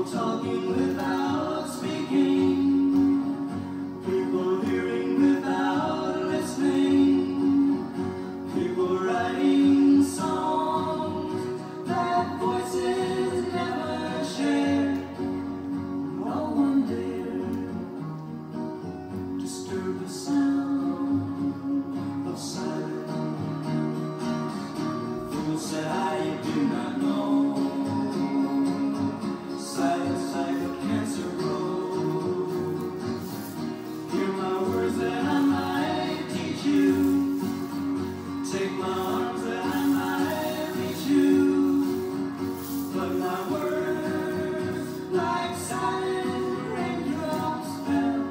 talking without speaking, people hearing without listening, people writing songs that voices never share. No one dare disturb the sound of silence. Fools said I do not know. Silence like a cancer grows. Hear my words that I might teach you. Take my arms that I might reach you. But my words like silent raindrops fell.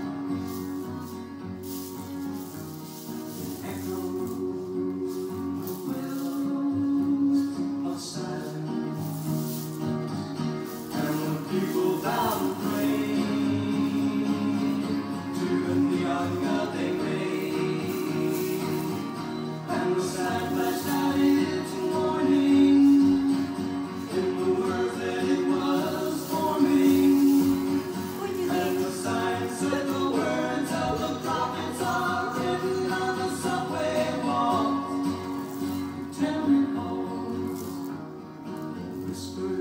Echo the wells of silence. People bow to pray to the neon god they made, and the side flashed out its warning in the words that it was forming, and the signs said the words of the prophets are written on the subway walls, tenement halls, whispered